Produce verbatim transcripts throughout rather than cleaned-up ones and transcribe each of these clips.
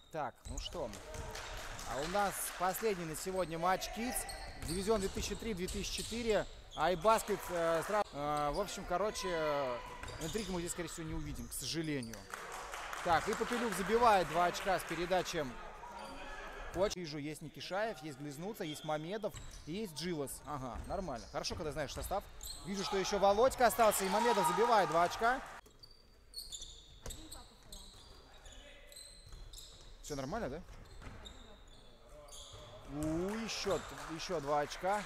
Так, ну что, а у нас последний на сегодня матч Kids, дивизион две тысячи три — две тысячи четыре, iBasket, э, сразу, э, в общем, короче, э, интриг мы здесь, скорее всего, не увидим, к сожалению. Так, и Попелюх забивает два очка с передачей. Коч. Вижу, есть Никишаев, есть Близнуца, есть Мамедов, и есть Джилос. Ага, нормально. Хорошо, когда знаешь состав. Вижу, что еще Володька остался, и Мамедов забивает два очка. Все нормально, да? У, еще, еще два очка.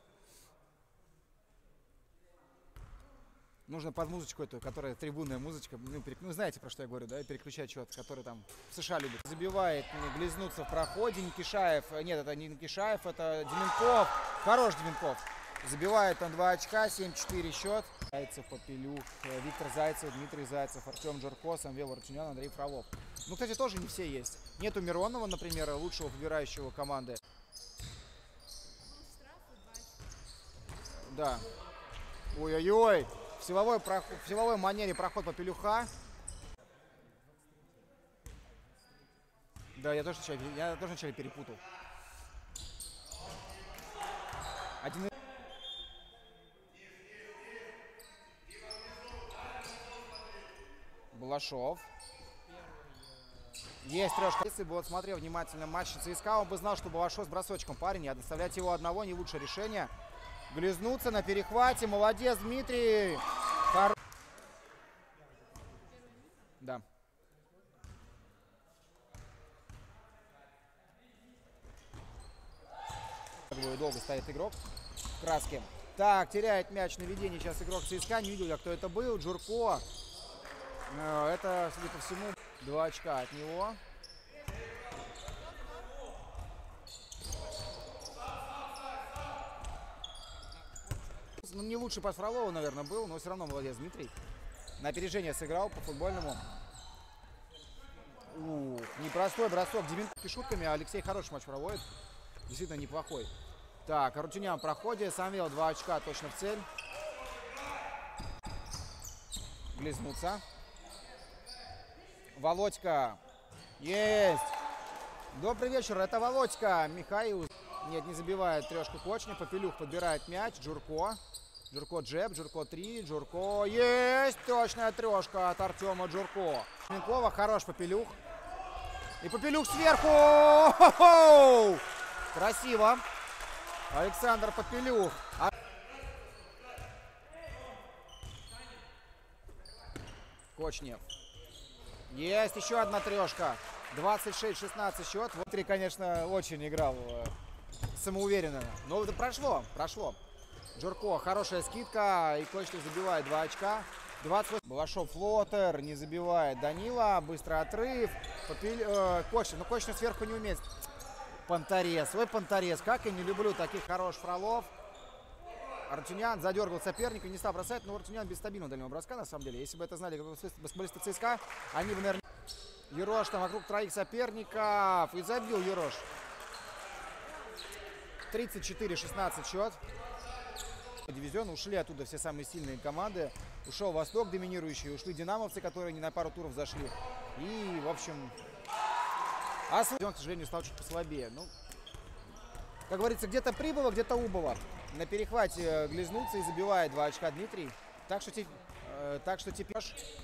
Нужно под музычку эту, которая трибунная музычка. Ну, перек... ну знаете, про что я говорю, да? Переключать что-то, который там в США любит. Забивает Близнуца в проходе. Никишаев. Нет, это не Никишаев, это Деменков. Хорош Деменков. Забивает он два очка, семь-четыре счет. Зайцев, Попелюх, Виктор Зайцев, Дмитрий Зайцев, Артем Джурко, Самвел Артюнян, Андрей Фролов. Ну, кстати, тоже не все есть. Нету Миронова, например, лучшего выбирающего команды. Да. Ой-ой-ой. В силовой, проход, в силовой манере проход Попелюха. Да, я тоже вначале, я тоже вначале перепутал. Один... Балашов. Есть трешка. Если бы вот смотрел внимательно матч ЦСКА, он бы знал, что Балашов с бросочком парень. А доставлять его одного не лучшее решение. Глизнуться на перехвате. Молодец, Дмитрий. Хор... Да. Долго стоит игрок в краске. Так, теряет мяч на ведении сейчас игрок ЦСКА. Не видел я, кто это был. Джурко. Это, судя по всему, два очка от него. Ну, не лучший пас Фролова, наверное, был, но все равно молодец Дмитрий. На опережение сыграл по футбольному. Ух, непростой бросок. Деменко шутками, а Алексей хороший матч проводит. Действительно неплохой. Так, Артюнян в проходе. Самвел два очка точно в цель. Близнуца. Володька. Есть. Добрый вечер, это Володька. Михаил. Нет, не забивает трешку Кочня. Попелюх подбирает мяч. Джурко. Джурко джеб. Джурко три. Джурко. Есть. Точная трешка от Артема Джурко. Минкова. Хорош Попелюх. И Попелюх сверху. Хо-хо! Красиво. Александр Попелюх. Кочнев. Есть еще одна трешка. двадцать шесть шестнадцать счет. Вот три, конечно, очень играл э, самоуверенно. Но это прошло, прошло. Джурко, хорошая скидка. И Кочнев забивает два очка. двадцать восемь. Балашов флотер, не забивает Данила. Быстрый отрыв. Попель... Э, Кочнев. Но Кочнев сверху не умеет. Понторез. Ой, Понторез. Как я не люблю таких хороших Фролов. Артюнян задергал соперника, не стал бросать, но Артюнян без стабильного дальнего броска, на самом деле. Если бы это знали баскетболисты ЦСКА, они бы, наверное... Ерош там вокруг троих соперников. И забил Ерош. тридцать четыре шестнадцать счет. Дивизион. Ушли оттуда все самые сильные команды. Ушел Восток доминирующий. Ушли динамовцы, которые не на пару туров зашли. И, в общем... А Дивизион, к сожалению, стал чуть послабее. Ну, как говорится, где-то прибыло, где-то убыло. На перехвате Глизнуться и забивает два очка Дмитрий. Так что, те, э, так что теперь...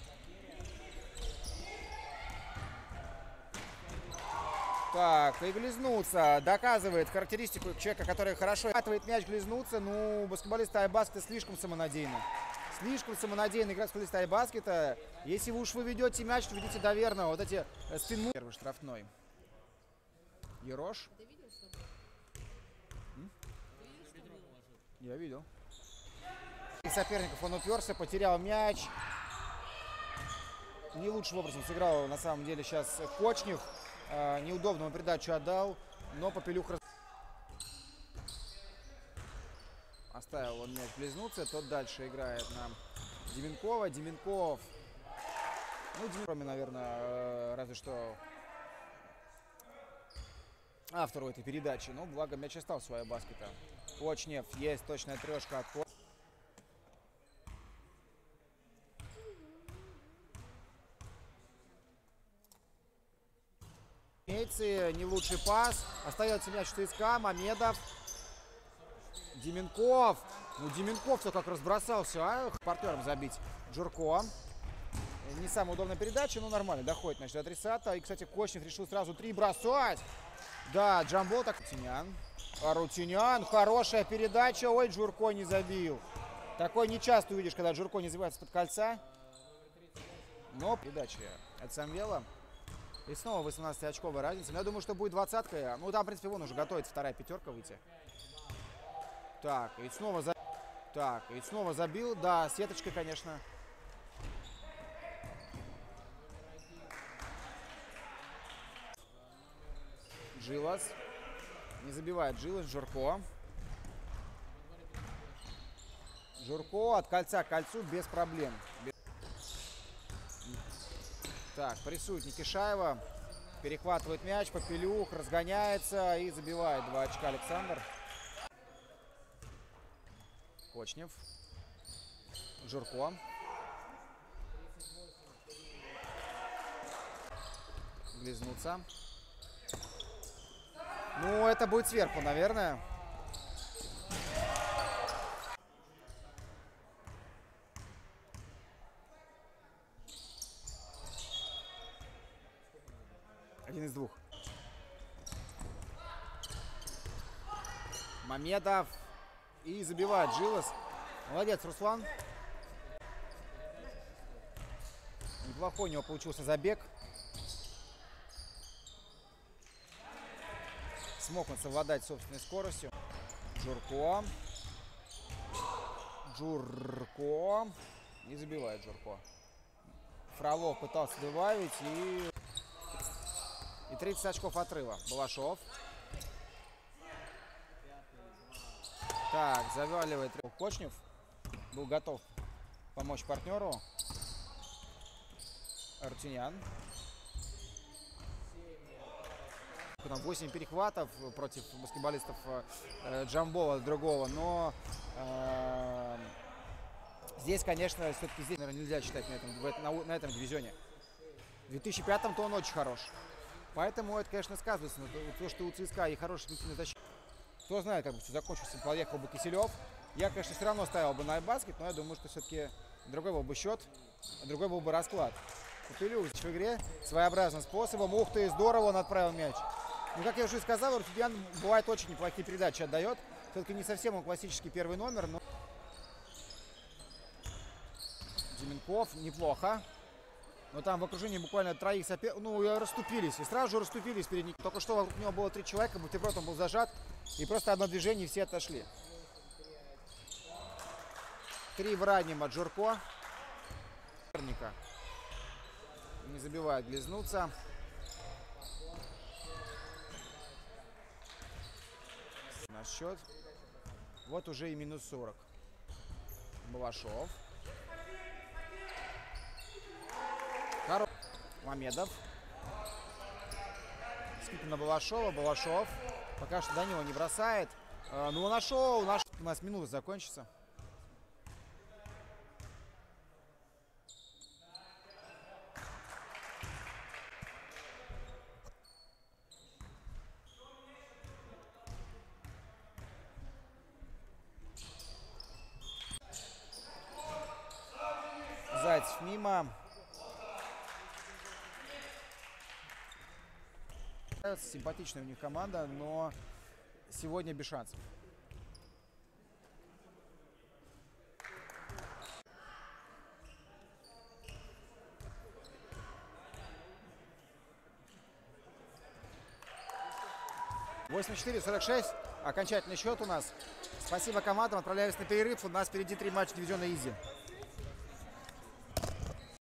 Так, и Глизнуться доказывает характеристику человека, который хорошо хватывает мяч. Глизнуться. Ну, баскетболисты iBasket слишком самонадеянно. Слишком самонадеянно играть баскетболисты iBasket. Если вы уж вы ведете мяч, то ведите доверно. Вот эти спин... Первый штрафной. Ерош. Я видел. И соперников он уперся, потерял мяч. Не лучшим образом сыграл на самом деле сейчас Кочнев. Э, неудобную передачу отдал, но Попелюх раз... Оставил он мяч Близнуца. Тот дальше играет на Деменкова. Деменков. Ну, Деменков, наверное, э, разве что автору этой передачи. Но благо мяч остался у iBasket. Кочнев. Есть точная трешка от Кочнева. армейцы. Не лучший пас. Остается мяч у ЦСКА. Мамедов. Деменков. Ну, Деменков-то как разбросался, а? Партнером забить. Джурко. Не самая удобная передача, но нормально. Доходит, значит, до адресата. И, кстати, Кочнев решил сразу три бросать. Да, Джамбол так. Рутинян. Рутинян. Хорошая передача. Ой, Джурко не забил. Такой не часто увидишь, когда Джурко не забивается под кольца. Но передача от Самвела. И снова восемнадцатиочковая разница. Но я думаю, что будет двадцатка. Ну, там, в принципе, вон уже готовится вторая пятерка выйти. Так, и снова за... Так, и снова забил. Да, сеточкой, конечно. Джилас. Не забивает Джилас. Джурко. Джурко от кольца к кольцу без проблем. Так, прессует Никишаева. Перехватывает мяч. Попелюх разгоняется и забивает два очка Александр. Кочнев. Джурко. Глизнуться. Ну, это будет сверху, наверное. Один из двух. Мамедов. И забивает Джилас. Молодец, Руслан. Неплохой у него получился забег. Смог он совладать собственной скоростью. Джурко. Джурко. Не забивает Джурко. Фролов пытался добавить. И, и тридцать очков отрыва. Балашов. Так, заваливает Кочнев. Был готов помочь партнеру. Рутинян. восемь перехватов против баскетболистов э, Джамбола другого. Но э, здесь, конечно, все-таки здесь, наверное, нельзя считать на этом, на, на этом дивизионе. В две тысячи пятом-то он очень хорош. Поэтому это, конечно, сказывается на то, что у ЦСКА и хороший спортивный защитник. Кто знает, как бы все закончился, поехал бы Киселев. Я, конечно, все равно ставил бы на iBasket, но я думаю, что все-таки другой был бы счет, другой был бы расклад. Попелюх в игре своеобразным способом. Ух ты, здорово он отправил мяч. Ну, как я уже сказал, Рутинян бывает очень неплохие передачи отдает. Все-таки не совсем он классический первый номер, но... Деменков неплохо. Но там в окружении буквально троих соперников, ну, расступились. И сразу же расступились перед ним. Только что вокруг него было три человека, бутерброд он был зажат. И просто одно движение, и все отошли. Три в раннем от Джурко. Не забивает Глизнуться. На счет. Вот уже и минус сорок. Балашов. Хоро... Мамедов. Скидка на Балашова. Балашов. Пока что до него не бросает. А, ну, нашел. Наш... У нас минута закончится. Зайцев мимо. Симпатичная у них команда, но сегодня без шансов. восемьдесят четыре сорок шесть. Окончательный счет у нас. Спасибо командам. Отправляемся на перерыв. У нас впереди три матча дивизиона Изи.